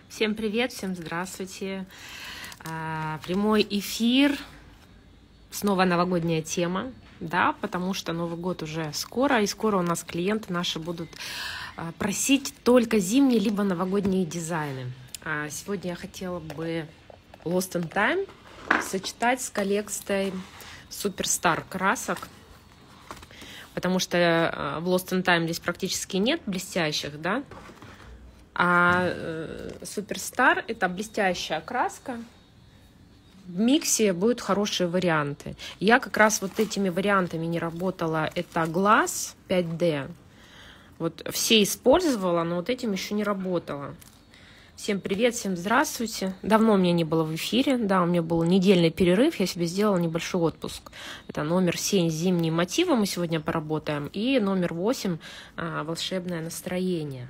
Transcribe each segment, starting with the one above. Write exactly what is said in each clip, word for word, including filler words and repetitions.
Всем привет, всем здравствуйте. Прямой эфир, снова новогодняя тема, да, потому что Новый год уже скоро, и скоро у нас клиенты наши будут просить только зимние либо новогодние дизайны. Сегодня я хотела бы Lost in Time сочетать с коллекцией Superstar красок, потому что в Lost in Time здесь практически нет блестящих, да, а Superstar — это блестящая краска. В миксе будут хорошие варианты. Я как раз вот этими вариантами не работала. Это Glass пять дэ. Вот все использовала, но вот этим еще не работала. Всем привет, всем здравствуйте. Давно у меня не было в эфире. Да, у меня был недельный перерыв. Я себе сделала небольшой отпуск. Это номер семь «Зимние мотивы» мы сегодня поработаем. И номер восемь «Волшебное настроение».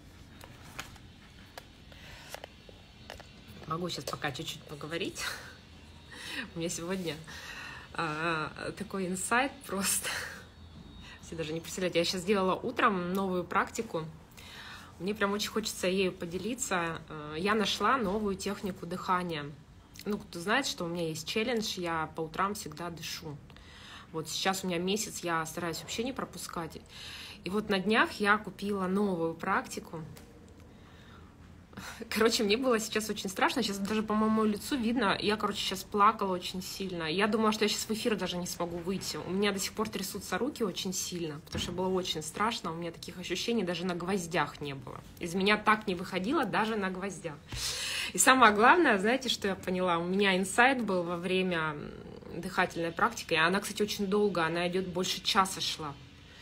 Могу сейчас пока чуть-чуть поговорить. У меня сегодня а, такой инсайт просто. Все даже не представляете. Я сейчас сделала утром новую практику. Мне прям очень хочется ею поделиться. Я нашла новую технику дыхания. Ну, кто знает, что у меня есть челлендж, я по утрам всегда дышу. Вот сейчас у меня месяц, я стараюсь вообще не пропускать. И вот на днях я купила новую практику. Короче, мне было сейчас очень страшно. Сейчас даже по моему лицу видно. Я, короче, сейчас плакала очень сильно. Я думала, что я сейчас в эфир даже не смогу выйти. У меня до сих пор трясутся руки очень сильно, потому что было очень страшно. У меня таких ощущений даже на гвоздях не было. Из меня так не выходило даже на гвоздях. И самое главное, знаете, что я поняла? У меня инсайт был во время дыхательной практики. Она, кстати, очень долго. Она идет больше часа шла.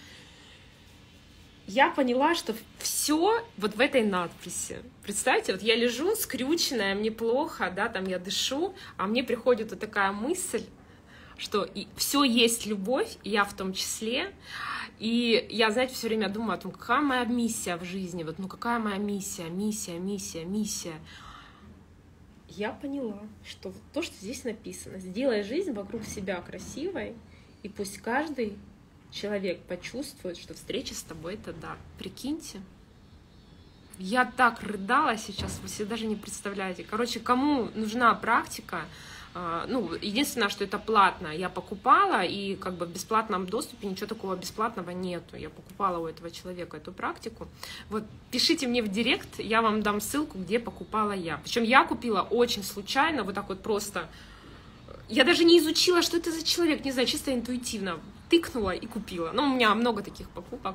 Я поняла, что все вот в этой надписи. Представьте, вот я лежу скрюченная, мне плохо, да, там я дышу, а мне приходит вот такая мысль, что все есть любовь, и я в том числе. И я, знаете, все время думаю о том, какая моя миссия в жизни, вот, ну какая моя миссия, миссия, миссия, миссия. Я поняла, что то, что здесь написано, сделай жизнь вокруг себя красивой, и пусть каждый человек почувствует, что встреча с тобой — это дар. Прикиньте. Я так рыдала сейчас, вы себе даже не представляете. Короче, кому нужна практика, ну, единственное, что это платно. Я покупала, и как бы в бесплатном доступе ничего такого бесплатного нету. Я покупала у этого человека эту практику. Вот пишите мне в директ, я вам дам ссылку, где покупала я. Причем я купила очень случайно, вот так вот просто. Я даже не изучила, что это за человек, не знаю, чисто интуитивно тыкнула и купила. Ну, у меня много таких покупок.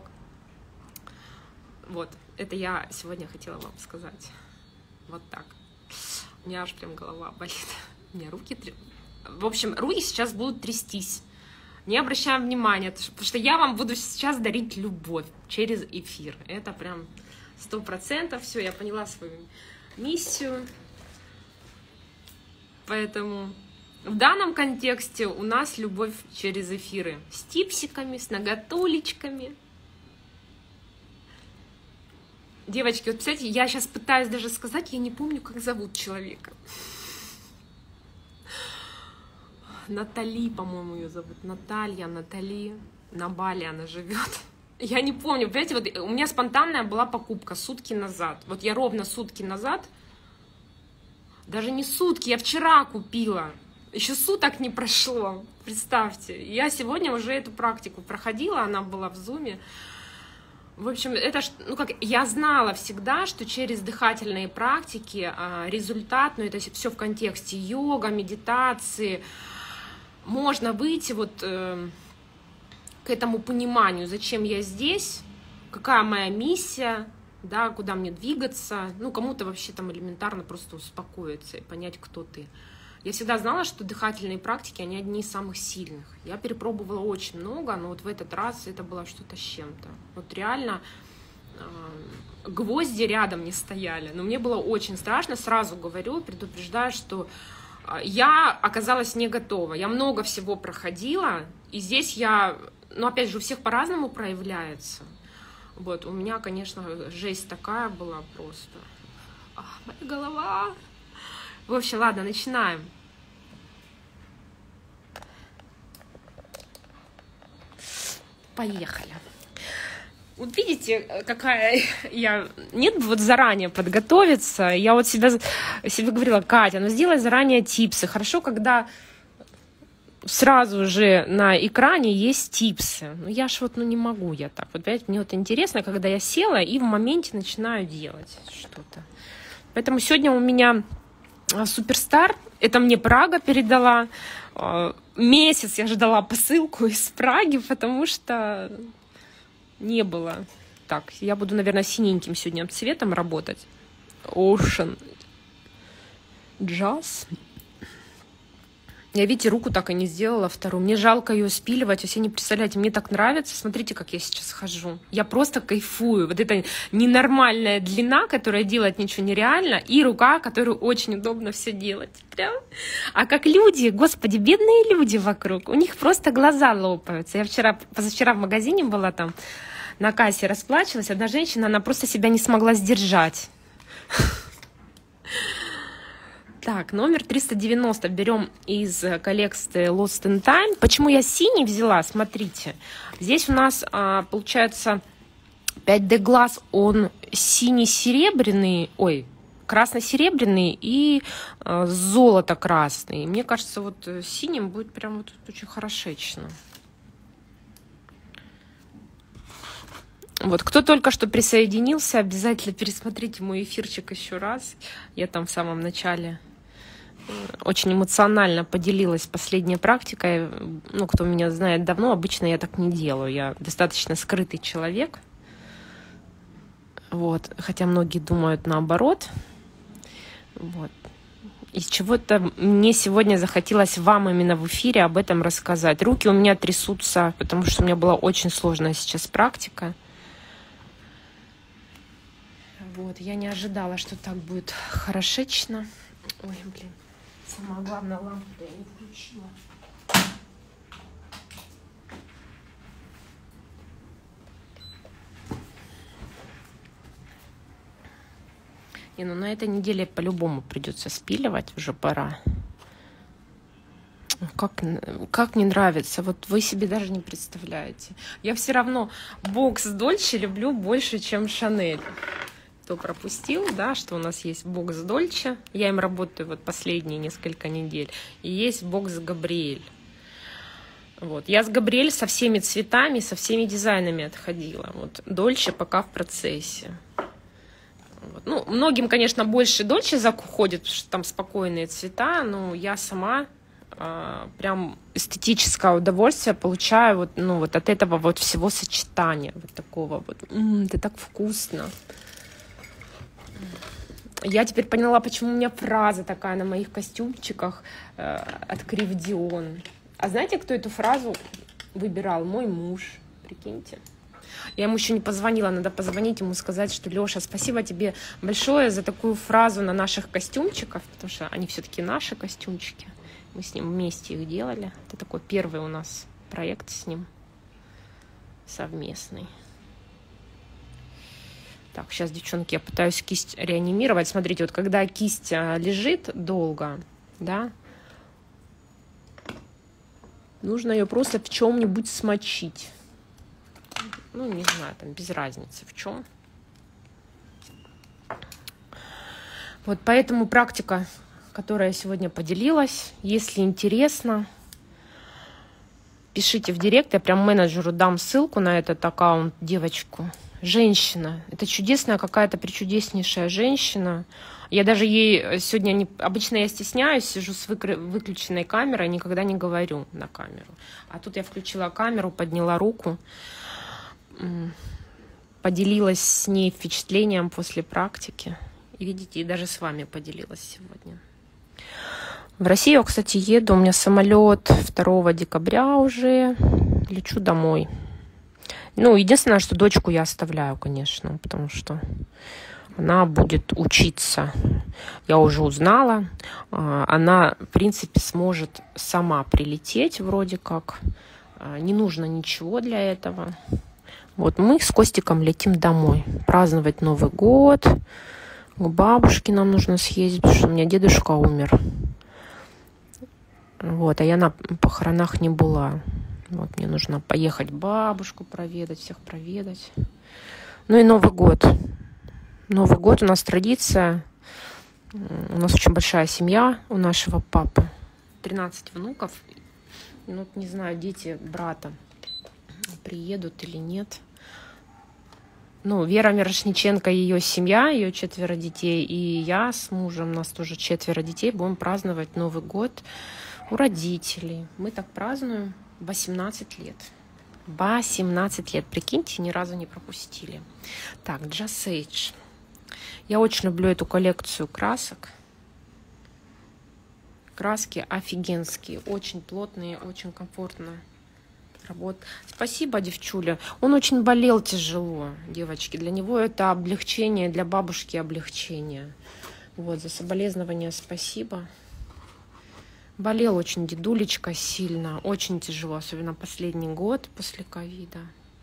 Вот, это я сегодня хотела вам сказать. Вот так. У меня аж прям голова болит. У меня руки трясутся. В общем, руки сейчас будут трястись. Не обращаем внимания, потому что я вам буду сейчас дарить любовь через эфир. Это прям сто процентов. Все, я поняла свою миссию. Поэтому в данном контексте у нас любовь через эфиры. С типсиками, с ноготулечками. Девочки, вот представляете, я сейчас пытаюсь даже сказать, я не помню, как зовут человека. Натали, по-моему, ее зовут. Наталья, Натали. На Бали она живет. Я не помню. Понимаете, вот у меня спонтанная была покупка сутки назад. Вот я ровно сутки назад, даже не сутки, я вчера купила. Еще суток не прошло, представьте. Я сегодня уже эту практику проходила, она была в зуме. В общем, это, ну как, я знала всегда, что через дыхательные практики а, результат, ну это все в контексте йога, медитации, можно выйти вот э, к этому пониманию, зачем я здесь, какая моя миссия, да, куда мне двигаться. Ну, кому-то вообще там элементарно просто успокоиться и понять, кто ты. Я всегда знала, что дыхательные практики, они одни из самых сильных. Я перепробовала очень много, но вот в этот раз это было что-то с чем-то. Вот реально э, гвозди рядом не стояли. Но мне было очень страшно, сразу говорю, предупреждаю, что я оказалась не готова. Я много всего проходила, и здесь я, ну опять же, у всех по-разному проявляется. Вот, у меня, конечно, жесть такая была просто. Ах, моя голова. В общем, ладно, начинаем. Поехали. Вот видите, какая я... Нет бы вот заранее подготовиться. Я вот себя, себе говорила, Катя, ну сделай заранее типсы. Хорошо, когда сразу же на экране есть типсы. Ну я ж вот ну, не могу я так. Вот, понимаете, мне вот интересно, когда я села и в моменте начинаю делать что-то. Поэтому сегодня у меня суперстар. Это мне Прага передала. Месяц я ждала посылку из Праги, потому что... Не было. Так, я буду, наверное, синеньким сегодня цветом работать. Ocean Jazz. Я, видите, руку так и не сделала вторую. Мне жалко ее спиливать. Если не представляете, мне так нравится. Смотрите, как я сейчас хожу. Я просто кайфую. Вот это ненормальная длина, которая делает ничего нереально, и рука, которую очень удобно все делать. Прям. А как люди, господи, бедные люди вокруг. У них просто глаза лопаются. Я вчера, позавчера в магазине была там, на кассе расплачивалась. Одна женщина, она просто себя не смогла сдержать. Так, номер триста девяносто берем из коллекции Lost in Time. Почему я синий взяла? Смотрите, здесь у нас а, получается пять дэ глаз, он синий-серебряный, ой, красно-серебряный и а, золото-красный. Мне кажется, вот синим будет прям вот очень хорошечно. Вот, кто только что присоединился, обязательно пересмотрите мой эфирчик еще раз. Я там в самом начале очень эмоционально поделилась последней практикой. Ну, кто меня знает давно, обычно я так не делаю. Я достаточно скрытый человек. Вот. Хотя многие думают наоборот. Вот. Из чего-то мне сегодня захотелось вам именно в эфире об этом рассказать. Руки у меня трясутся, потому что у меня была очень сложная сейчас практика. Вот. Я не ожидала, что так будет хорошечно. Ой, блин. Самое главное, лампу-то я не включила. Не, ну на этой неделе по-любому придется спиливать, уже пора. Как, как мне нравится, вот вы себе даже не представляете. Я все равно бокс Дольче люблю больше, чем Шанель. Кто пропустил, да, что у нас есть бокс Дольче, я им работаю вот последние несколько недель, и есть бокс Габриэль. Вот. Я с Габриэль со всеми цветами, со всеми дизайнами отходила. Вот. Дольче пока в процессе. Вот. Ну, многим, конечно, больше Дольче заходит, потому что там спокойные цвета, но я сама э, прям эстетическое удовольствие получаю вот, ну, вот от этого вот всего сочетания, вот такого вот. М-м, это так вкусно. Я теперь поняла, почему у меня фраза такая на моих костюмчиках э, от Крив Дион. А знаете, кто эту фразу выбирал? Мой муж, прикиньте. Я ему еще не позвонила, надо позвонить ему, сказать, что Леша, спасибо тебе большое за такую фразу на наших костюмчиках, потому что они все-таки наши костюмчики. Мы с ним вместе их делали. Это такой первый у нас проект с ним совместный. Так, сейчас, девчонки, я пытаюсь кисть реанимировать. Смотрите, вот когда кисть лежит долго, да, нужно ее просто в чем-нибудь смочить. Ну, не знаю, там без разницы в чем. Вот поэтому практика, которая я сегодня поделилась, если интересно, пишите в директ, я прям менеджеру дам ссылку на этот аккаунт, девочку. Женщина. Это чудесная какая-то причудеснейшая женщина. Я даже ей сегодня... Не... Обычно я стесняюсь, сижу с выкр... выключенной камерой, никогда не говорю на камеру. А тут я включила камеру, подняла руку, поделилась с ней впечатлением после практики. И видите, и даже с вами поделилась сегодня. В Россию я, кстати, еду. У меня самолет второго декабря уже. Лечу домой. Ну, единственное, что дочку я оставляю, конечно, потому что она будет учиться. Я уже узнала. Она, в принципе, сможет сама прилететь вроде как. Не нужно ничего для этого. Вот мы с Костиком летим домой. Праздновать Новый год. К бабушке нам нужно съездить, потому что у меня дедушка умер. Вот, а я на похоронах не была. Вот мне нужно поехать бабушку проведать, всех проведать. Ну и Новый год. Новый год у нас традиция. У нас очень большая семья у нашего папы. тринадцать внуков. Ну, не знаю, дети брата приедут или нет. Ну, Вера Мирошниченко и ее семья, ее четверо детей, и я с мужем, у нас тоже четверо детей, будем праздновать Новый год у родителей. Мы так празднуем восемнадцать лет. восемнадцать лет, прикиньте, ни разу не пропустили. Так, Just Age. Я очень люблю эту коллекцию красок. Краски офигенские, очень плотные, очень комфортно. Работ. Спасибо, девчуля. Он очень болел тяжело, девочки. Для него это облегчение, для бабушки облегчение. Вот, за соболезнования спасибо. Болел очень дедулечка сильно, очень тяжело, особенно последний год после ковида.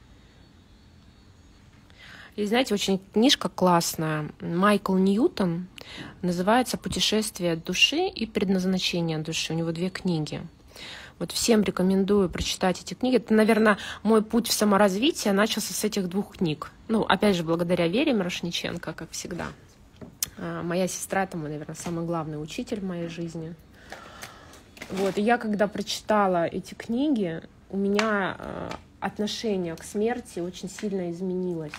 И знаете, очень книжка классная. Майкл Ньютон. Называется «Путешествие души и предназначение души». У него две книги. Вот всем рекомендую прочитать эти книги. Это, наверное, мой путь в саморазвитие начался с этих двух книг. Ну, опять же, благодаря Вере Мирошниченко, как всегда. Моя сестра, это, наверное, самый главный учитель в моей жизни. Вот, и я, когда прочитала эти книги, у меня отношение к смерти очень сильно изменилось.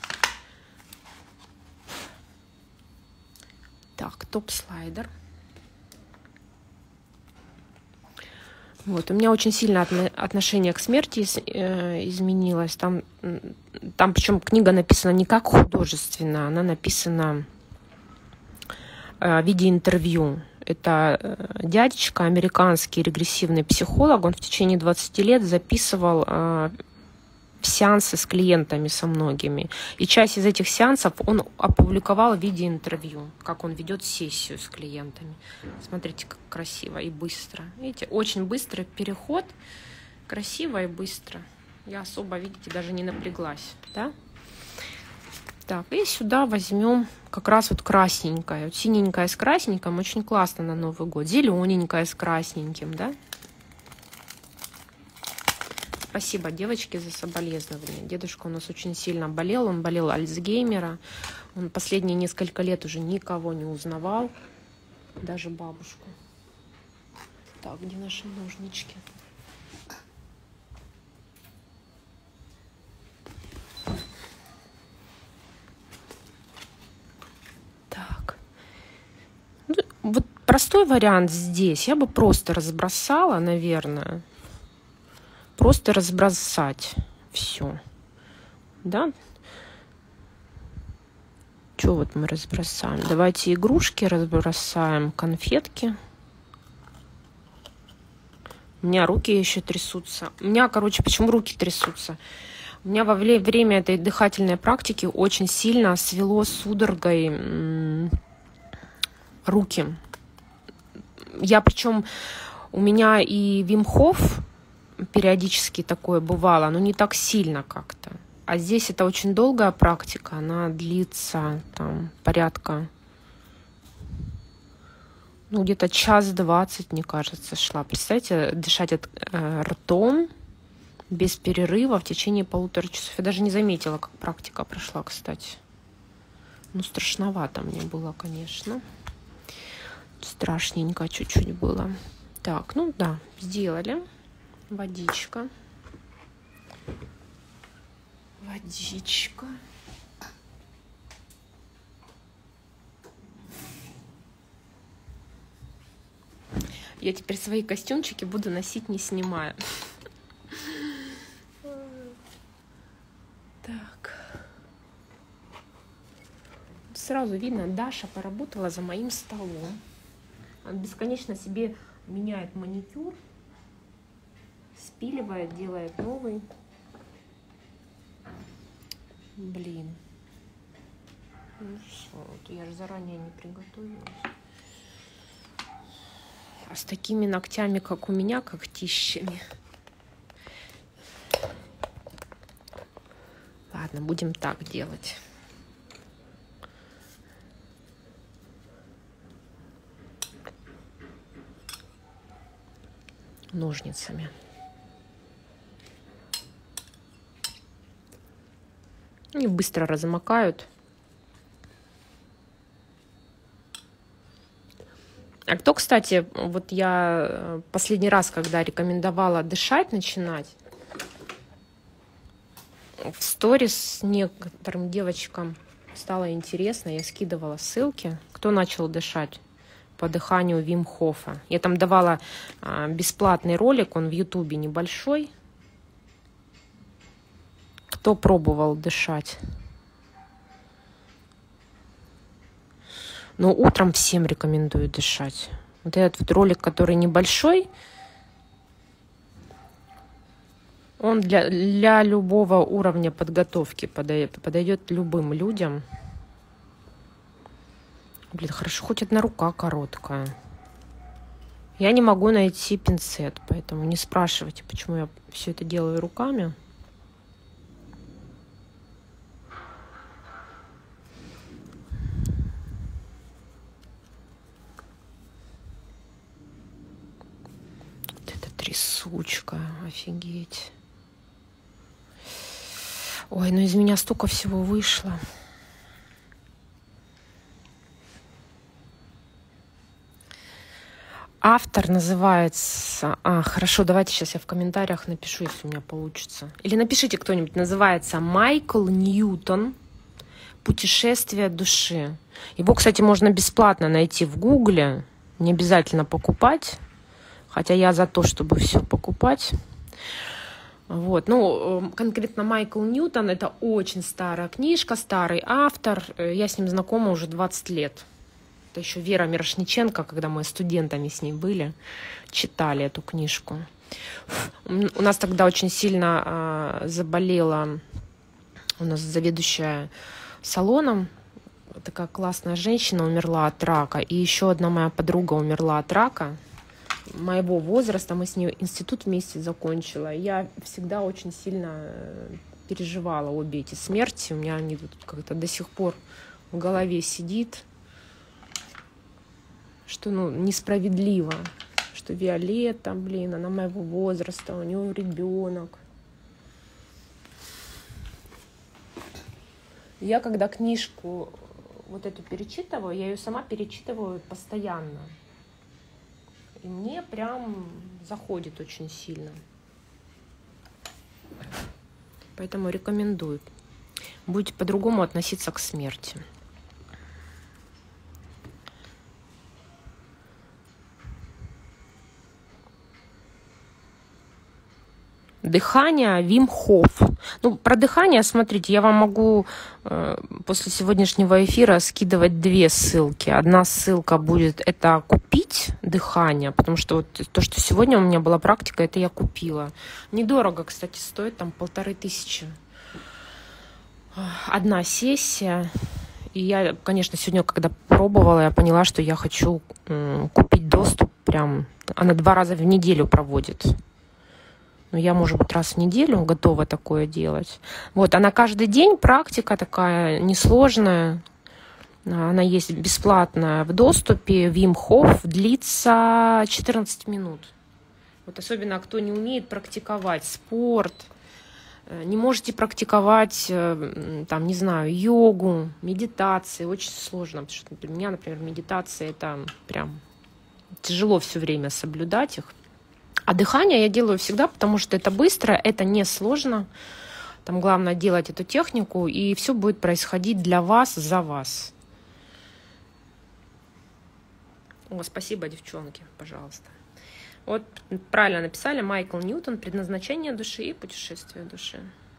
Так, топ-слайдер. Вот, у меня очень сильно отношение к смерти изменилось. Там, там причем книга написана не как художественно, она написана в виде интервью. Это дядечка, американский регрессивный психолог. Он в течение двадцати лет записывал сеансы с клиентами, со многими. И часть из этих сеансов он опубликовал в виде интервью, как он ведет сессию с клиентами. Смотрите, как красиво и быстро. Видите, очень быстрый переход, красиво и быстро. Я особо, видите, даже не напряглась, да? Так, и сюда возьмем как раз вот красненькое. Вот синенькое с красненьким очень классно на Новый год. Зелененькое с красненьким, да? Спасибо, девочки, за соболезнования. Дедушка у нас очень сильно болел. Он болел Альцгеймера. Он последние несколько лет уже никого не узнавал. Даже бабушку. Так, где наши ножнички? Так. Ну, вот простой вариант здесь. Я бы просто разбросала, наверное. Просто разбросать все, да? Что вот мы разбросаем? Давайте игрушки разбросаем, конфетки. У меня руки еще трясутся. У меня, короче, почему руки трясутся? У меня во время этой дыхательной практики очень сильно свело судорогой руки. Я причем, у меня и Вим Хоф периодически такое бывало, но не так сильно как-то. А здесь это очень долгая практика, она длится там порядка, ну где-то час двадцать, мне кажется, шла. Представьте, дышать от, э, ртом без перерыва в течение полутора часов. Я даже не заметила, как практика прошла, кстати. Ну, страшновато мне было, конечно. Страшненько чуть-чуть было. Так, ну да, сделали. Водичка. Водичка. Я теперь свои костюмчики буду носить, не снимая. Так. Сразу видно, Даша поработала за моим столом. Она бесконечно себе меняет маникюр. Спиливает, делает новый. Блин. Ну все, вот я же заранее не приготовилась. А с такими ногтями, как у меня, когтищами. Ладно, будем так делать. Ножницами. Они быстро размокают. А кто, кстати, вот я последний раз, когда рекомендовала дышать, начинать, в сторис некоторым девочкам стало интересно, я скидывала ссылки, кто начал дышать по дыханию Вим Хофа. Я там давала а, бесплатный ролик, он в Ютубе небольшой. Кто пробовал дышать? Но утром всем рекомендую дышать. Вот этот вот ролик, который небольшой, он для, для любого уровня подготовки подойдет, подойдет любым людям. Блин, хорошо, хоть одна рука короткая. Я не могу найти пинцет, поэтому не спрашивайте, почему я все это делаю руками. Вот это трясучка, офигеть. Ой, ну из меня столько всего вышло. Автор называется... А, хорошо, давайте сейчас я в комментариях напишу, если у меня получится. Или напишите кто-нибудь. Называется Майкл Ньютон «Путешествие души». Его, кстати, можно бесплатно найти в Гугле. Не обязательно покупать. Хотя я за то, чтобы все покупать. Вот. Ну, конкретно Майкл Ньютон — это очень старая книжка, старый автор. Я с ним знакома уже двадцать лет. Это еще Вера Мирошниченко, когда мы студентами с ней были, читали эту книжку. У нас тогда очень сильно а, заболела у нас заведующая салоном. Такая классная женщина умерла от рака. И еще одна моя подруга умерла от рака. Моего возраста, мы с ней институт вместе закончила. Я всегда очень сильно переживала обе эти смерти. У меня они тут как-то до сих пор в голове сидит. Что, ну, несправедливо, что Виолетта, блин, она моего возраста, у нее ребенок. Я когда книжку вот эту перечитываю, я ее сама перечитываю постоянно. И мне прям заходит очень сильно. Поэтому рекомендую. Будете по-другому относиться к смерти. Дыхание Вим Хоф. Ну, про дыхание, смотрите, я вам могу э, после сегодняшнего эфира скидывать две ссылки. Одна ссылка будет, это купить дыхание, потому что вот то, что сегодня у меня была практика, это я купила. Недорого, кстати, стоит, там полторы тысячи. Одна сессия. И я, конечно, сегодня, когда пробовала, я поняла, что я хочу э, купить доступ прям. Она два раза в неделю проводит. Ну, я, может быть, раз в неделю готова такое делать. Вот, она каждый день, практика такая несложная. Она есть бесплатная в доступе. Вим Хоф длится четырнадцать минут. Вот особенно, кто не умеет практиковать спорт, не можете практиковать, там, не знаю, йогу, медитации. Очень сложно, потому что для меня, например, медитация — это прям тяжело все время соблюдать их. А дыхание я делаю всегда, потому что это быстро, это не сложно. Там главное делать эту технику, и все будет происходить для вас, за вас. О, спасибо, девчонки, пожалуйста. Вот правильно написали, Майкл Ньютон, предназначение души и путешествие души.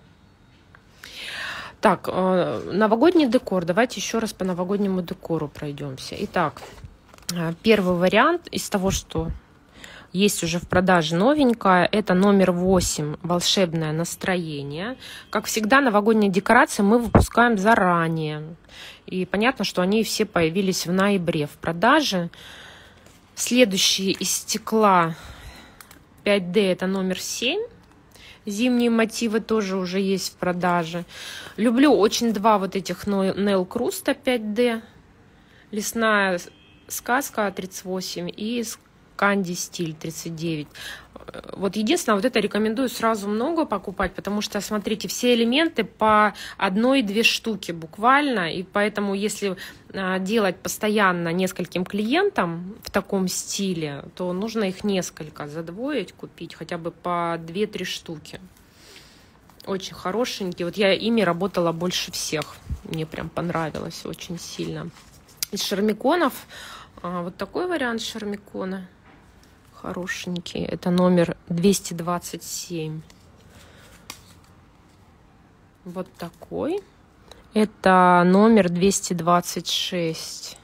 Так, новогодний декор. Давайте еще раз по новогоднему декору пройдемся. Итак, первый вариант из того, что есть уже в продаже новенькая, это номер восемь, волшебное настроение. Как всегда, новогодние декорации мы выпускаем заранее. И понятно, что они все появились в ноябре в продаже. Следующие из стекла пять дэ, это номер семь. Зимние мотивы тоже уже есть в продаже. Люблю очень два вот этих Нейл Круста пять дэ. Лесная сказка тридцать восемь и Канди Стиль тридцать девять. Вот единственное, вот это рекомендую сразу много покупать, потому что, смотрите, все элементы по одной-две штуки буквально, и поэтому если делать постоянно нескольким клиентам в таком стиле, то нужно их несколько задвоить, купить хотя бы по две-три штуки. Очень хорошенькие. Вот я ими работала больше всех. Мне прям понравилось очень сильно. Из шармиконов вот такой вариант шармикона. Хорошенький. Это номер двести двадцать семь. Вот такой. Это номер двести двадцать шесть.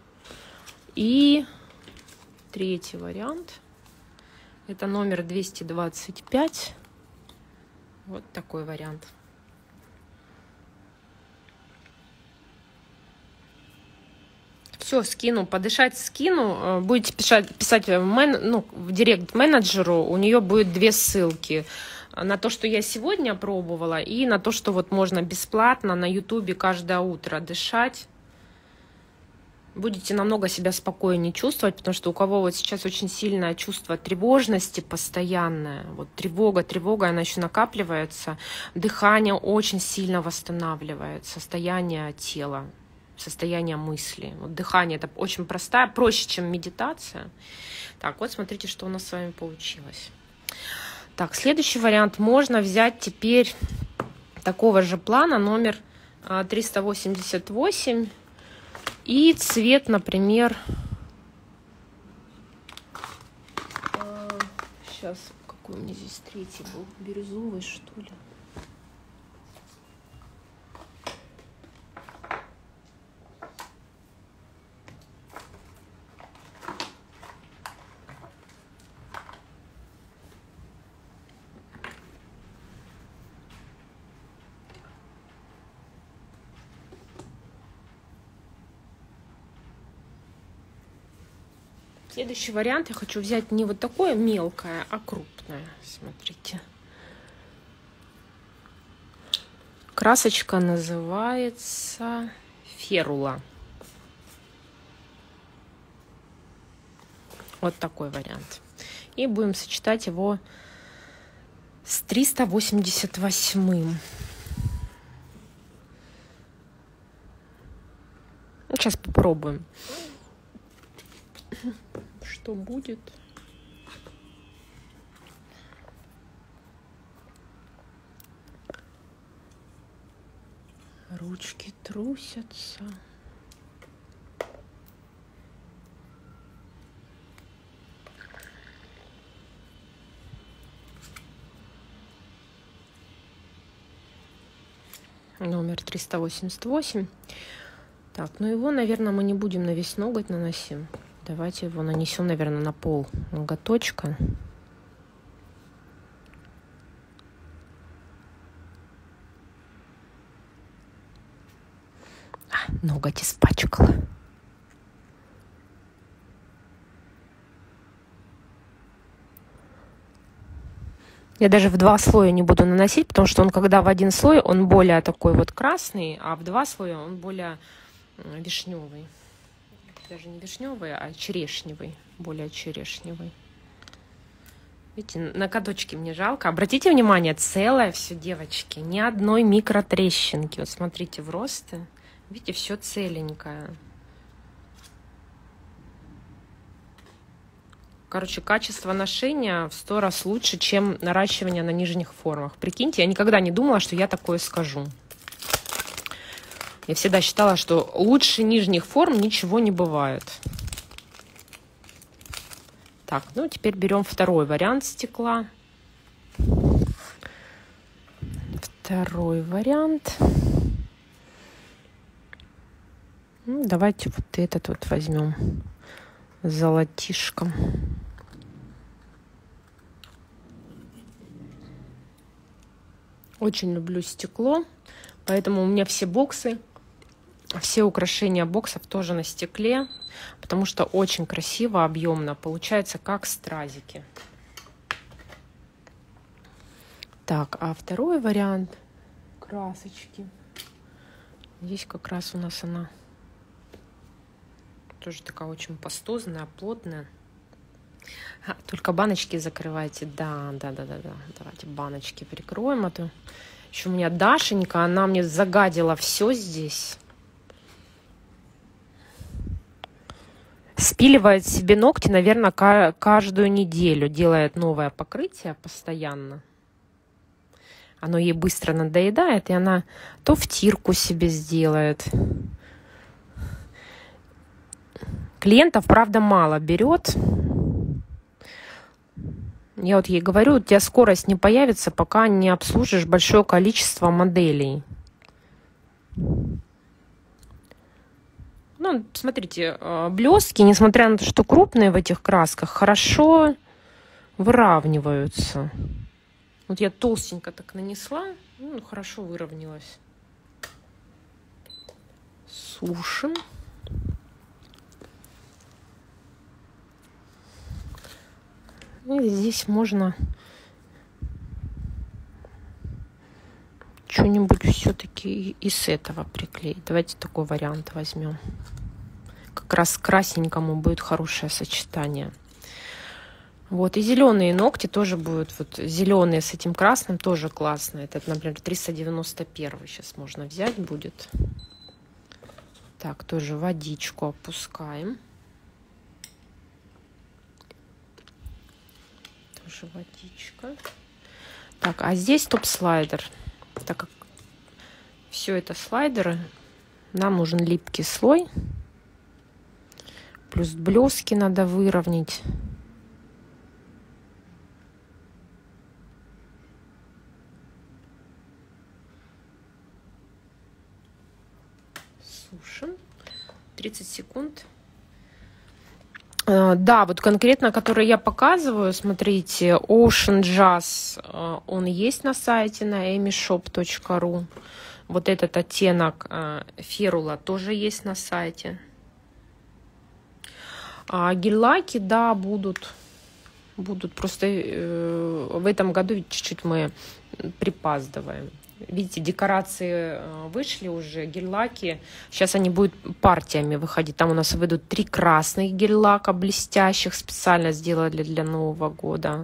И третий вариант. Это номер двести двадцать пять. Вот такой вариант. Все, скину, подышать скину. Будете писать, писать в, мен, ну, в директ менеджеру, у нее будет две ссылки. На то, что я сегодня пробовала, и на то, что вот можно бесплатно на ютубе каждое утро дышать. Будете намного себя спокойнее чувствовать, потому что у кого вот сейчас очень сильное чувство тревожности постоянное, вот тревога, тревога, она еще накапливается, дыхание очень сильно восстанавливает состояние тела, состояние мысли. Вот дыхание это очень простая, проще, чем медитация. Так, вот смотрите, что у нас с вами получилось. Так, следующий вариант. Можно взять теперь такого же плана, номер триста восемьдесят восемь. И цвет, например, сейчас, какой у меня здесь третий был, бирюзовый, что ли? Следующий вариант я хочу взять не вот такое мелкое, а крупное. Смотрите. Красочка называется Ферула. Вот такой вариант. И будем сочетать его с триста восемьдесят восемь. Сейчас попробуем. Что будет? Ручки трусятся. Номер триста восемьдесят восемь. Так, ну его, наверное, мы не будем на весь ноготь наносим. Давайте его нанесем, наверное, на пол ноготочка. А, ноготь испачкала. Я даже в два слоя не буду наносить, потому что он, когда в один слой, он более такой вот красный, а в два слоя он более вишневый. Даже не вишневый, а черешневый, более черешневый. Видите, ноготочки мне жалко. Обратите внимание, целое все, девочки, ни одной микротрещинки. Вот смотрите, в росты, видите, все целенькое. Короче, качество ношения в сто раз лучше, чем наращивание на нижних формах. Прикиньте, я никогда не думала, что я такое скажу. Я всегда считала, что лучше нижних форм ничего не бывает. Так, ну теперь берем второй вариант стекла. Второй вариант. Ну, давайте вот этот вот возьмем с золотишком. Очень люблю стекло, поэтому у меня все боксы, все украшения боксов тоже на стекле, потому что очень красиво, объемно, получается как стразики. Так, а второй вариант красочки. Здесь как раз у нас она тоже такая очень пастозная, плотная. А, только баночки закрывайте. Да, да, да, да, да. Давайте баночки прикроем. А то еще у меня Дашенька, она мне загадила все здесь. Спиливает себе ногти, наверное, каждую неделю. Делает новое покрытие постоянно. Оно ей быстро надоедает, и она то втирку себе сделает. Клиентов, правда, мало берет. Я вот ей говорю, у тебя скорость не появится, пока не обслужишь большое количество моделей. Ну, смотрите, блестки, несмотря на то, что крупные в этих красках, хорошо выравниваются. Вот я толстенько так нанесла, ну, хорошо выровнялась. Сушим. И здесь можно что-нибудь все-таки из этого приклеить. Давайте такой вариант возьмем. Как раз к красненькому будет хорошее сочетание. Вот, и зеленые ногти тоже будут, вот зеленые с этим красным тоже классно. Это, например, триста девяносто один сейчас можно взять будет. Так, тоже водичку опускаем. Тоже водичка. Так, а здесь топ-слайдер. Так как все это слайдеры, нам нужен липкий слой. Плюс блески надо выровнять. Сушим. тридцать секунд. Да, вот конкретно, который я показываю, смотрите, Ocean Jazz, он есть на сайте на эми шоп точка ру. Вот этот оттенок Ферула тоже есть на сайте. А гель-лаки, да, будут. Будут. Просто э, в этом году чуть-чуть мы припаздываем. Видите, декорации вышли уже, гель-лаки. Сейчас они будут партиями выходить. Там у нас выйдут три красных гель-лака блестящих. Специально сделали для Нового года.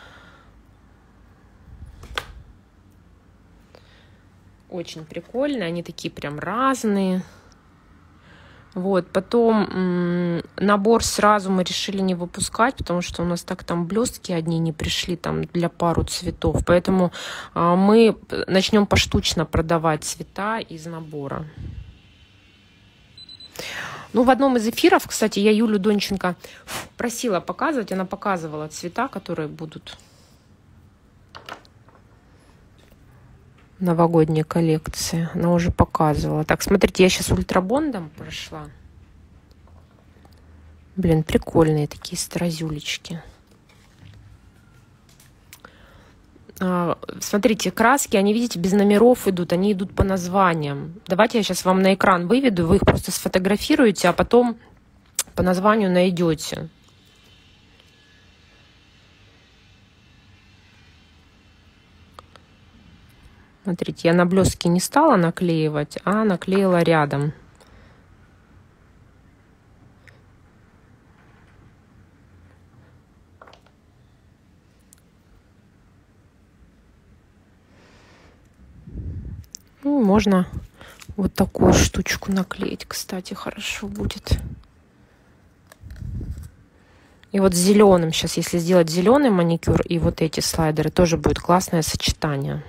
Очень прикольно. Они такие прям разные. Вот, потом м, набор сразу мы решили не выпускать, потому что у нас так там блестки одни не пришли там для пару цветов. Поэтому а, мы начнем поштучно продавать цвета из набора. Ну, в одном из эфиров, кстати, я Юлю Донченко просила показывать, она показывала цвета, которые будут новогодней коллекции. Она уже показывала. Так, смотрите, я сейчас ультрабондом прошла. Блин, прикольные такие стразюлечки. А, смотрите, краски, они, видите, без номеров идут. Они идут по названиям. Давайте я сейчас вам на экран выведу. Вы их просто сфотографируете, а потом по названию найдете. Смотрите, я на блестки не стала наклеивать, а наклеила рядом. Ну, можно вот такую штучку наклеить, кстати, хорошо будет. И вот с зеленым, сейчас если сделать зеленый маникюр и вот эти слайдеры, тоже будет классное сочетание.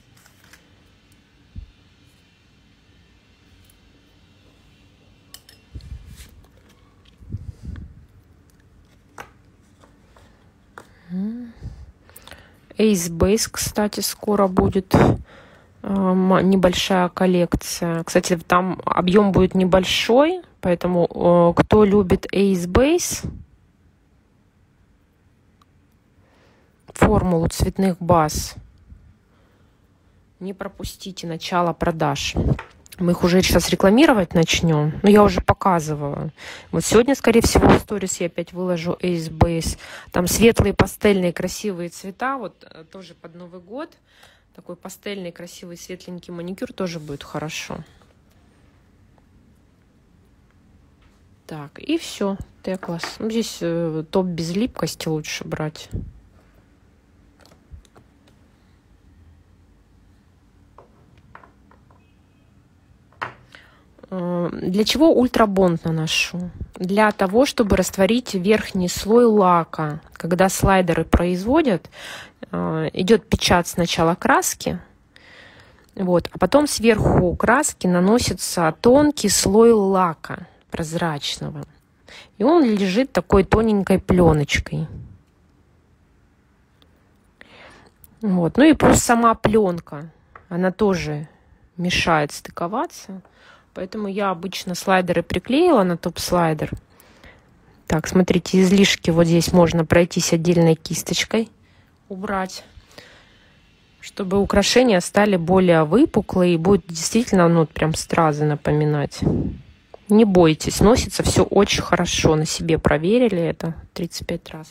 Ace Base, кстати, скоро будет э, небольшая коллекция. Кстати, там объем будет небольшой, поэтому э, кто любит Ace Base, формулу цветных баз, не пропустите начало продаж. Мы их уже сейчас рекламировать начнем. Но я уже показывала. Вот сегодня, скорее всего, в сторис я опять выложу Ace Base. Там светлые, пастельные, красивые цвета. Вот тоже под Новый год. Такой пастельный, красивый, светленький маникюр тоже будет хорошо. Так, и все, теклас. Ну, здесь э, топ без липкости лучше брать. Для чего ультрабонд наношу? Для того, чтобы растворить верхний слой лака. Когда слайдеры производят, идет печать сначала краски, вот, а потом сверху краски наносится тонкий слой лака прозрачного. И он лежит такой тоненькой пленочкой. Вот. Ну и плюс сама пленка, она тоже мешает стыковаться. Поэтому я обычно слайдеры приклеила на топ-слайдер. Так, смотрите, излишки вот здесь можно пройтись отдельной кисточкой, убрать, чтобы украшения стали более выпуклые и будет действительно, ну, прям стразы напоминать. Не бойтесь, носится все очень хорошо. На себе проверили это тридцать пять раз.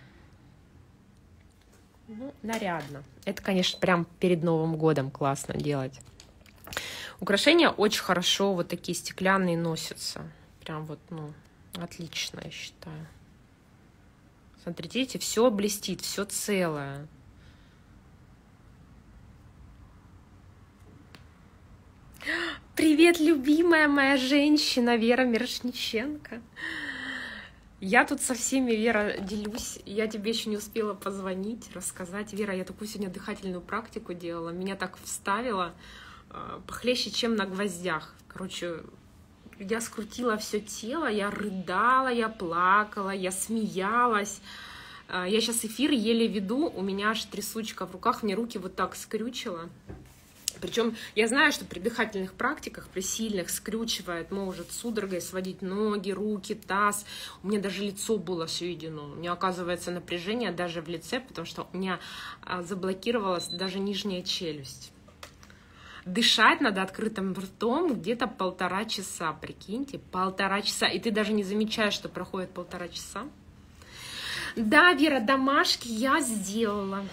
Ну, нарядно. Это, конечно, прям перед Новым годом классно делать. Украшения очень хорошо, вот такие стеклянные носятся. Прям вот, ну, отлично, я считаю. Смотрите, видите, все блестит, все целое. Привет, любимая моя женщина Вера Мирошниченко. Я тут со всеми, Вера, делюсь. Я тебе еще не успела позвонить, рассказать. Вера, я такую сегодня дыхательную практику делала. Меня так вставило. Похлеще, чем на гвоздях. Короче, я скрутила все тело, я рыдала, я плакала, я смеялась. Я сейчас эфир еле веду, у меня аж трясучка в руках, мне руки вот так скрючило. Причем я знаю, что при дыхательных практиках, при сильных, скрючивает, может судорогой сводить ноги, руки, таз. У меня даже лицо было сведено. У меня оказывается напряжение даже в лице, потому что у меня заблокировалась даже нижняя челюсть. Дышать надо открытым ртом где-то полтора часа, прикиньте, полтора часа, и ты даже не замечаешь, что проходит полтора часа. Да, Вера, домашки я сделала.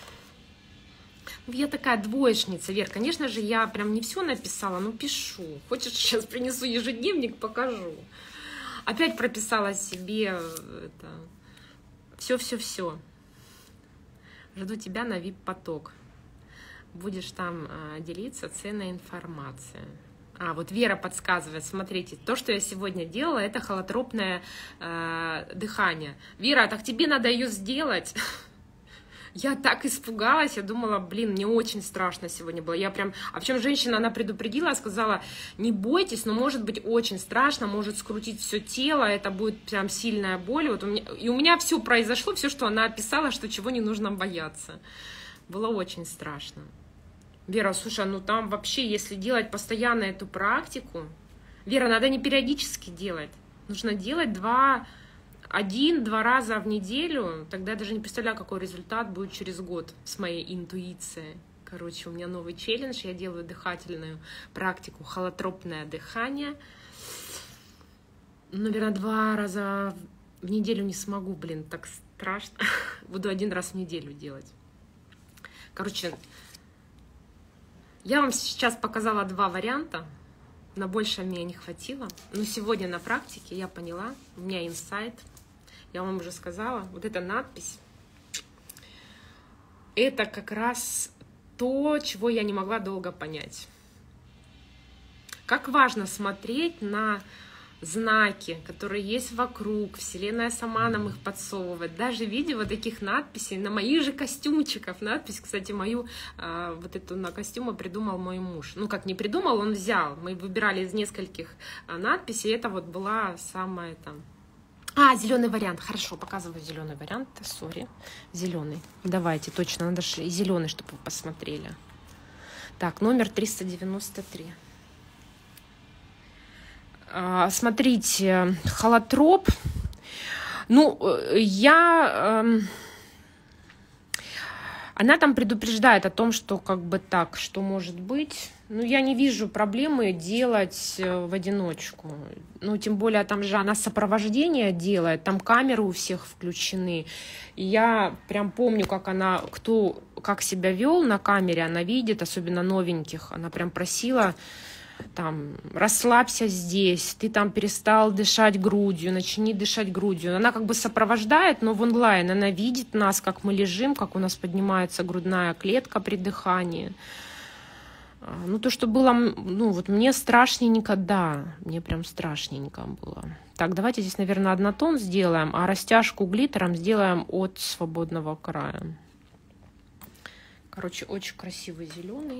Я такая двоечница, Вер, конечно же, я прям не все написала, но пишу. Хочешь, сейчас принесу ежедневник, покажу. Опять прописала себе это все-все-все. Жду тебя на ви ай пи-поток. Будешь там а, делиться ценной информацией. А, вот Вера подсказывает, смотрите, то, что я сегодня делала, это холотропное э, дыхание. Вера, так тебе надо ее сделать. Я так испугалась, я думала, блин, мне очень страшно сегодня было. Я прям, а причем женщина, она предупредила, сказала, не бойтесь, но может быть очень страшно, может скрутить все тело, это будет прям сильная боль. Вот у меня, и у меня все произошло, все, что она описала, что чего не нужно бояться. Было очень страшно. Вера, слушай, ну там вообще, если делать постоянно эту практику, Вера, надо не периодически делать, нужно делать два, один-два раза в неделю, тогда я даже не представляю, какой результат будет через год с моей интуицией. Короче, у меня новый челлендж, я делаю дыхательную практику, холотропное дыхание. Наверное, два раза в неделю не смогу, блин, так страшно. Буду один раз в неделю делать. Короче, я вам сейчас показала два варианта, на больше мне не хватило. Но сегодня на практике я поняла, у меня инсайт, я вам уже сказала, вот эта надпись, это как раз то, чего я не могла долго понять. Как важно смотреть на знаки, которые есть вокруг, Вселенная сама нам их подсовывает. Даже в виде вот таких надписей на моих же костюмчиков. Надпись, кстати, мою э, вот эту на костюмы придумал мой муж. Ну, как не придумал, он взял. Мы выбирали из нескольких э, надписей. Это вот была самая там... А, зеленый вариант. Хорошо, показываю зеленый вариант. Сори, зеленый. Давайте, точно, надо же и зеленый, чтобы вы посмотрели. Так, номер триста девяносто три. Смотрите, холотроп. Ну, я... Э, она там предупреждает о том, что как бы так, что может быть. Ну, я не вижу проблемы делать в одиночку. Ну, тем более там же она сопровождение делает, там камеры у всех включены. И я прям помню, как она, кто как себя вел на камере, она видит, особенно новеньких. Она прям просила там, расслабься здесь, ты там перестал дышать грудью, начни дышать грудью. Она как бы сопровождает, но в онлайн она видит нас, как мы лежим, как у нас поднимается грудная клетка при дыхании. Ну, то, что было, ну, вот мне страшненько, да, мне прям страшненько было. Так, давайте здесь, наверное, однотон сделаем, а растяжку глиттером сделаем от свободного края. Короче, очень красивый зеленый.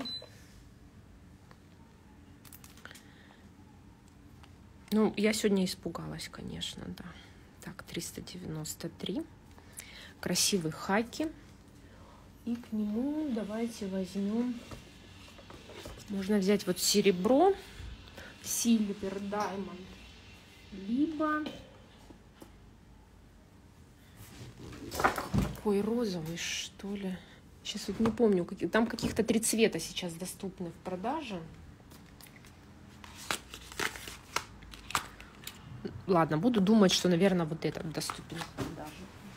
Ну, я сегодня испугалась, конечно, да. Так, триста девяносто три. Красивый хаки. И к нему давайте возьмем... Можно взять вот серебро, Silver Diamond, либо какой розовый, что ли. Сейчас вот не помню, какие... там каких-то три цвета сейчас доступны в продаже. Ладно, буду думать, что, наверное, вот этот доступен в продаже.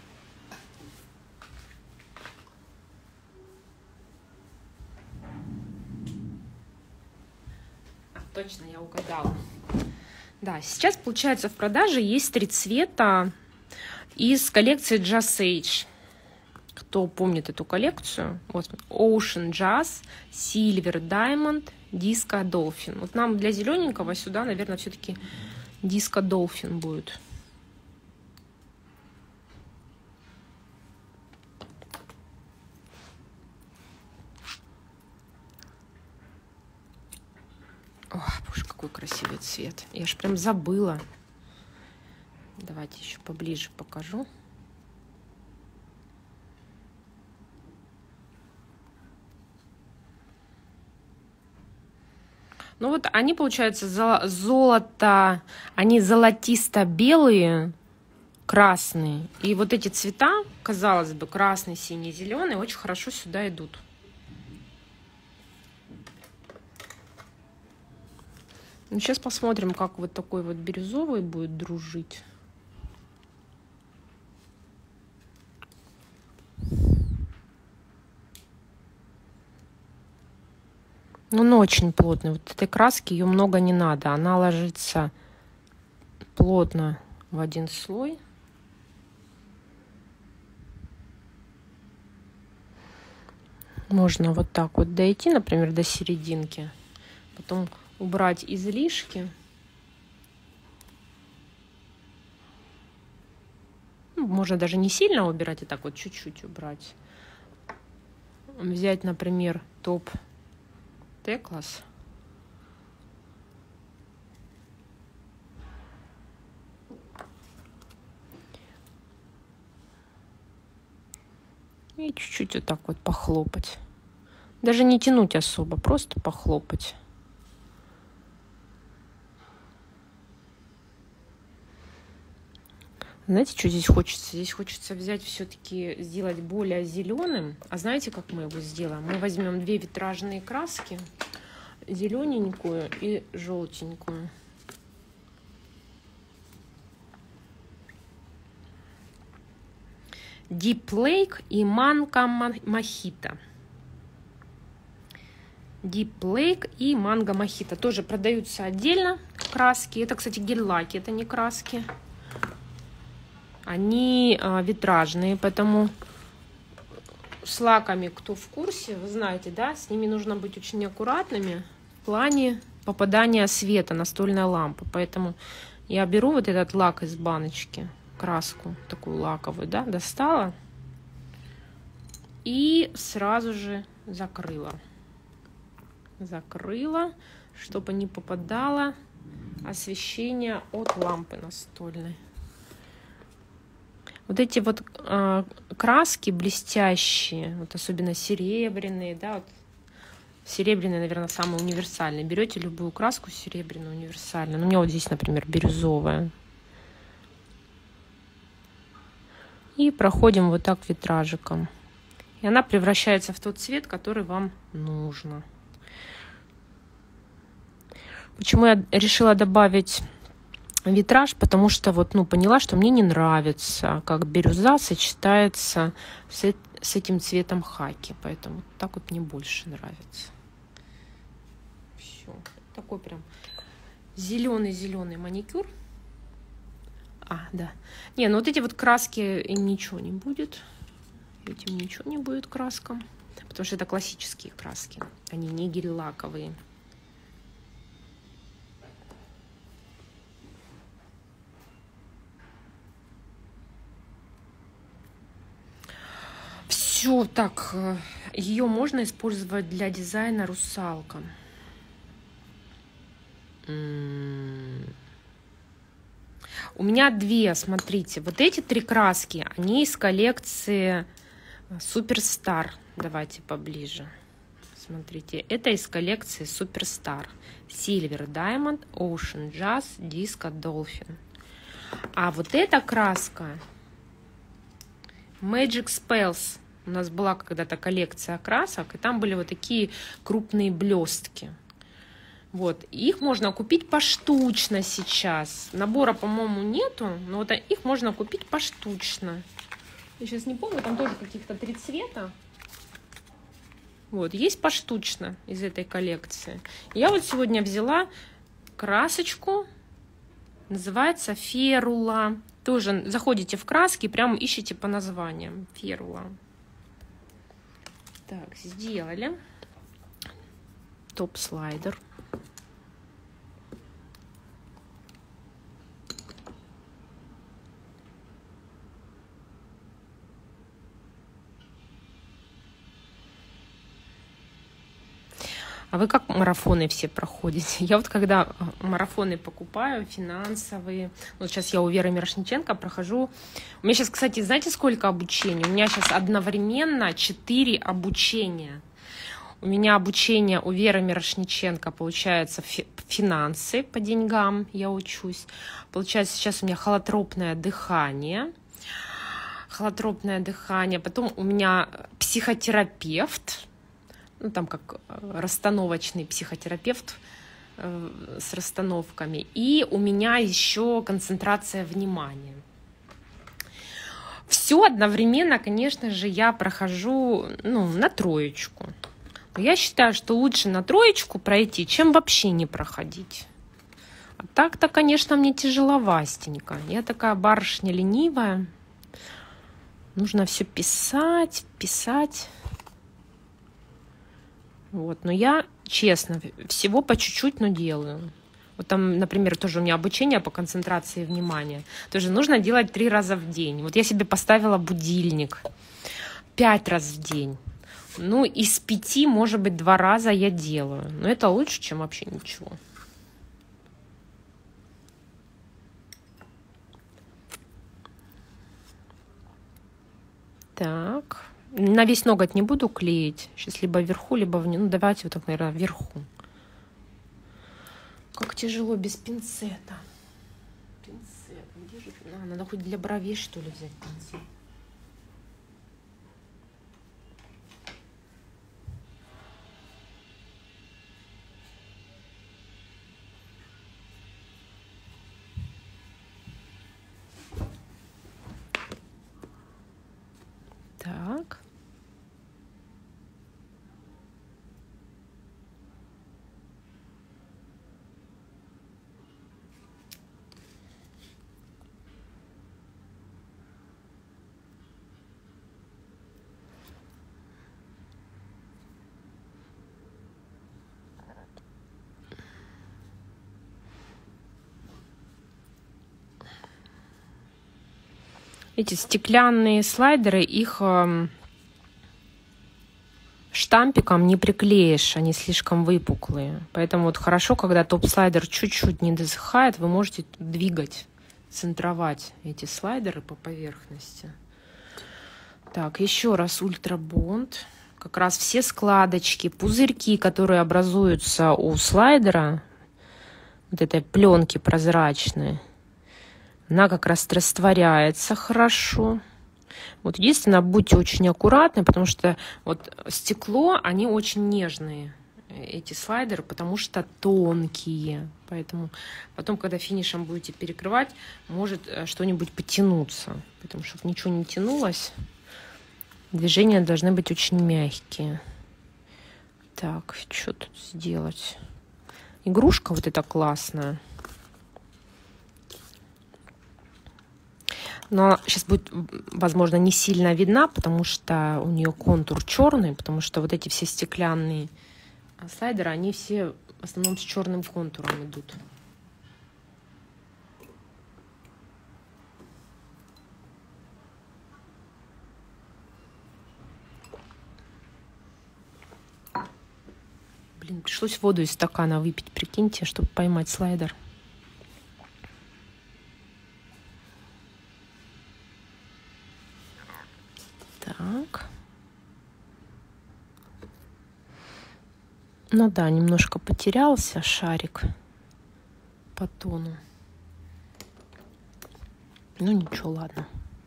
Точно, я угадала. Да, сейчас, получается, в продаже есть три цвета из коллекции Jazz Age. Кто помнит эту коллекцию? Вот, Ocean Jazz, Silver Diamond, Disco Dolphin. Вот нам для зелененького сюда, наверное, все-таки Disco Dolphin будет. О, боже, какой красивый цвет. Я ж прям забыла. Давайте еще поближе покажу. Ну вот они, получается, золото, они золотисто-белые, красные. И вот эти цвета, казалось бы, красный, синий, зеленый, очень хорошо сюда идут. Ну, сейчас посмотрим, как вот такой вот бирюзовый будет дружить. Ну, он очень плотный. Вот этой краски ее много не надо. Она ложится плотно в один слой. Можно вот так вот дойти, например, до серединки. Потом убрать излишки. Ну, можно даже не сильно убирать, а так вот чуть-чуть убрать. Взять, например, топ Teclas. И чуть-чуть вот так вот похлопать. Даже не тянуть особо, просто похлопать. Знаете, что здесь хочется? Здесь хочется взять все-таки, сделать более зеленым. А знаете, как мы его сделаем? Мы возьмем две витражные краски, зелененькую и желтенькую. Deep Lake и Mango Mojito. Deep Lake и Mango Mojito. Тоже продаются отдельно краски. Это, кстати, гель-лаки, это не краски. Они а, витражные, поэтому с лаками, кто в курсе, вы знаете, да, с ними нужно быть очень аккуратными в плане попадания света настольной лампы. Поэтому я беру вот этот лак из баночки, краску такую лаковую, да, достала и сразу же закрыла. Закрыла, чтобы не попадало освещение от лампы настольной. Вот эти вот э, краски блестящие, вот особенно серебряные, да, вот серебряные, наверное, самые универсальные. Берете любую краску серебряную, универсальную. Ну, у меня вот здесь, например, бирюзовая. И проходим вот так витражиком. И она превращается в тот цвет, который вам нужно. Почему я решила добавить витраж? Потому что вот, ну, поняла, что мне не нравится, как бирюза сочетается с, с этим цветом хаки. Поэтому так вот мне больше нравится. Все, такой прям зеленый-зеленый маникюр. А, да. Не, ну вот эти вот краски, им ничего не будет. Этим ничего не будет краскам. Потому что это классические краски. Они не гель-лаковые. Все, так. Ее можно использовать для дизайна русалка. У меня две, смотрите, вот эти три краски, они из коллекции Суперстар. Давайте поближе. Смотрите, это из коллекции Суперстар. Silver Diamond, Ocean Jazz, Disco Dolphin. А вот эта краска Magic Spells. У нас была когда-то коллекция красок, и там были вот такие крупные блестки. Вот, их можно купить поштучно сейчас. Набора, по-моему, нету, но вот их можно купить поштучно. Я сейчас не помню, там тоже каких-то три цвета. Вот, есть поштучно из этой коллекции. Я вот сегодня взяла красочку, называется Ферула. Тоже заходите в краски, прям ищите по названиям. Ферула. Так, сделали. Топ-слайдер. А вы как марафоны все проходите? Я вот когда марафоны покупаю, финансовые, вот сейчас я у Веры Мирошниченко прохожу. У меня сейчас, кстати, знаете, сколько обучений? У меня сейчас одновременно четыре обучения. У меня обучение у Веры Мирошниченко, получается, финансы по деньгам я учусь. Получается, сейчас у меня холотропное дыхание. Холотропное дыхание. Потом у меня психотерапевт. Ну, там как расстановочный психотерапевт э, с расстановками. И у меня еще концентрация внимания. Все одновременно, конечно же, я прохожу, ну, на троечку. Но я считаю, что лучше на троечку пройти, чем вообще не проходить. А так-то, конечно, мне тяжеловастенько. Я такая барышня ленивая. Нужно все писать, писать. Вот, но я, честно, всего по чуть-чуть, но делаю. Вот там, например, тоже у меня обучение по концентрации внимания. Тоже нужно делать три раза в день. Вот я себе поставила будильник пять раз в день. Ну, из пяти, может быть, два раза я делаю. Но это лучше, чем вообще ничего. Так. На весь ноготь не буду клеить. Сейчас либо вверху, либо внизу. Ну, давайте вот так, наверное, вверху. Как тяжело без пинцета. Пинцет. Где же? А, надо хоть для бровей, что ли, взять пинцет. Так. Эти стеклянные слайдеры, их штампиком не приклеишь, они слишком выпуклые. Поэтому вот хорошо, когда топ-слайдер чуть-чуть не досыхает, вы можете двигать, центровать эти слайдеры по поверхности. Так, еще раз ультрабонд. Как раз все складочки, пузырьки, которые образуются у слайдера, вот этой пленки прозрачной, она как раз растворяется хорошо. Вот единственное, будьте очень аккуратны, потому что вот стекло, они очень нежные, эти слайдеры, потому что тонкие. Поэтому потом, когда финишем будете перекрывать, может что-нибудь потянуться. Потому что чтобы ничего не тянулось, движения должны быть очень мягкие. Так, что тут сделать? игрушка вот эта классная. Но сейчас будет, возможно, не сильно видна, потому что у нее контур черный, потому что вот эти все стеклянные слайдеры, они все в основном с черным контуром идут. Блин, пришлось воду из стакана выпить, прикиньте, чтобы поймать слайдер. Так. Ну да, немножко потерялся шарик по тону. Ну ничего, ладно.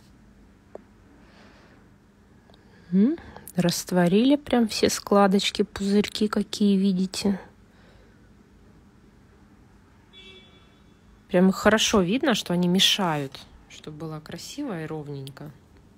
М-м, растворили прям все складочки, пузырьки, какие видите. Прям хорошо видно, что они мешают, чтобы было красиво и ровненько.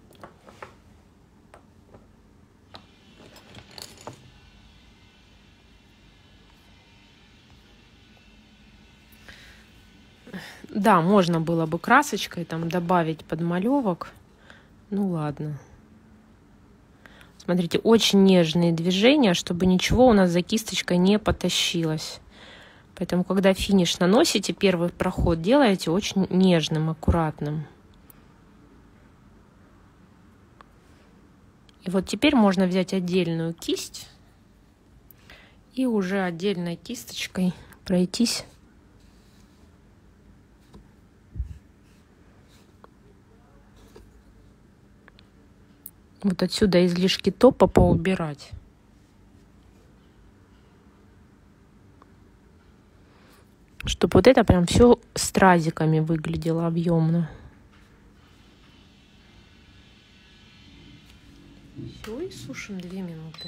Да, можно было бы красочкой там добавить подмалевок. Ну ладно. Смотрите, очень нежные движения, чтобы ничего у нас за кисточкой не потащилось. Поэтому, когда финиш наносите, первый проход делаете очень нежным, аккуратным. И вот теперь можно взять отдельную кисть и уже отдельной кисточкой пройтись. Вот отсюда излишки топа поубирать. Чтобы вот это прям все стразиками выглядело объемно. Все, и сушим две минуты.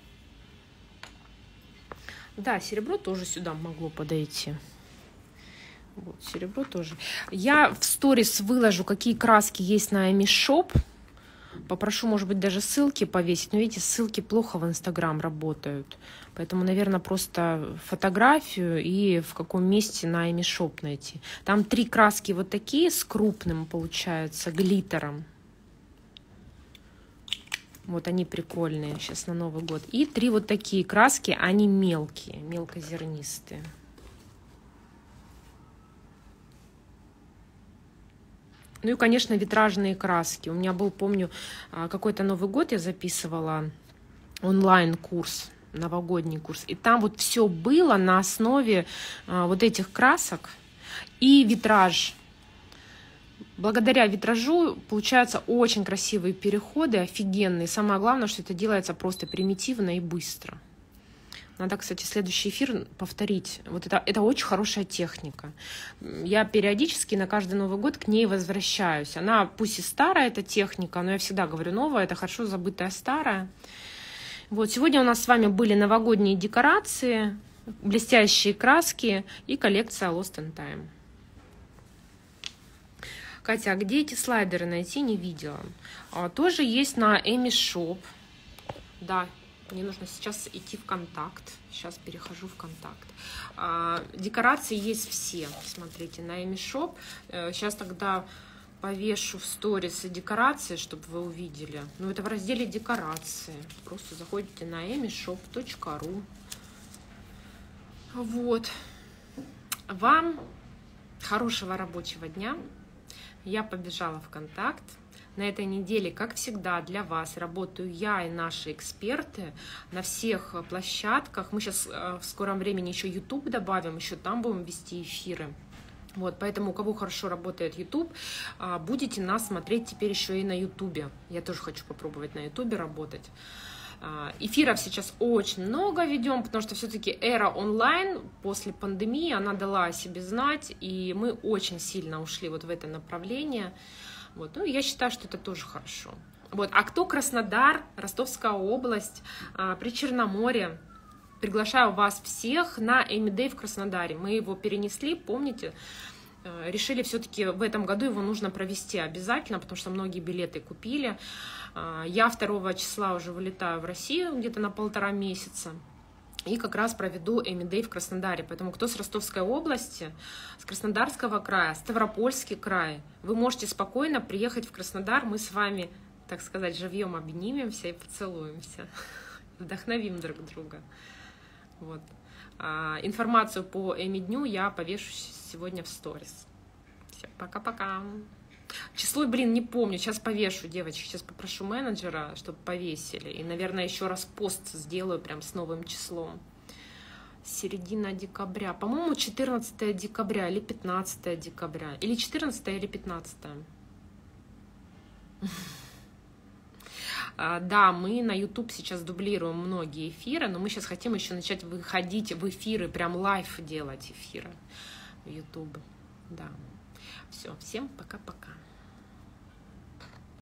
Да, серебро тоже сюда могло подойти. Вот, серебро тоже. Я в сторис выложу, какие краски есть на Amy Shop. Попрошу, может быть, даже ссылки повесить. Но видите, ссылки плохо в Инстаграм работают. Поэтому, наверное, просто фотографию и в каком месте на Amy Shop найти. Там три краски вот такие с крупным, получается, глиттером. Вот они прикольные сейчас на Новый год. И три вот такие краски, они мелкие, мелкозернистые. Ну и, конечно, витражные краски. У меня был, помню, какой-то Новый год я записывала онлайн-курс, новогодний курс. И там вот все было на основе вот этих красок и витраж. Благодаря витражу получаются очень красивые переходы, офигенные. Самое главное, что это делается просто примитивно и быстро. Надо, кстати, следующий эфир повторить. Вот это, это очень хорошая техника. Я периодически на каждый Новый год к ней возвращаюсь. Она пусть и старая, эта техника, но я всегда говорю, новая, это хорошо забытая старая. Вот, сегодня у нас с вами были новогодние декорации, блестящие краски и коллекция Lost in Time. Катя, а где эти слайдеры найти, не видела. А, тоже есть на Amy Shop. Да. Мне нужно сейчас идти в контакт. Сейчас перехожу в контакт. А, декорации есть все. Смотрите, на Amy Shop. Сейчас тогда повешу в сторис декорации, чтобы вы увидели. Ну, это в разделе декорации. Просто заходите на эми шоп точка ру. Вот. Вам хорошего рабочего дня. Я побежала в контакт. На этой неделе, как всегда, для вас работаю я и наши эксперты на всех площадках. Мы сейчас в скором времени еще YouTube добавим, еще там будем вести эфиры. Вот, поэтому у кого хорошо работает YouTube, будете нас смотреть теперь еще и на YouTube. Я тоже хочу попробовать на YouTube работать. Эфиров сейчас очень много ведем, потому что все-таки эра онлайн после пандемии, она дала о себе знать, и мы очень сильно ушли вот в это направление. Вот. Ну, я считаю, что это тоже хорошо. Вот. А кто Краснодар, Ростовская область, при Черноморье, приглашаю вас всех на Amy Day в Краснодаре. Мы его перенесли, помните, решили все-таки в этом году его нужно провести обязательно, потому что многие билеты купили. Я второго числа уже вылетаю в Россию где-то на полтора месяца. И как раз проведу Эми Дэй в Краснодаре. Поэтому кто с Ростовской области, с Краснодарского края, Ставропольский край, вы можете спокойно приехать в Краснодар. Мы с вами, так сказать, живьем обнимемся и поцелуемся. Вдохновим друг друга. Вот. А, информацию по Эми Дню я повешу сегодня в сторис. Все, пока-пока. Число, блин, не помню. Сейчас повешу, девочки. Сейчас попрошу менеджера, чтобы повесили. И, наверное, еще раз пост сделаю прям с новым числом. Середина декабря. По-моему, четырнадцатое декабря или пятнадцатое декабря. Или четырнадцатое, или пятнадцатое. Да, мы на YouTube сейчас дублируем многие эфиры, но мы сейчас хотим еще начать выходить в эфиры, прям лайв делать эфиры в YouTube. Да. Все, всем пока-пока.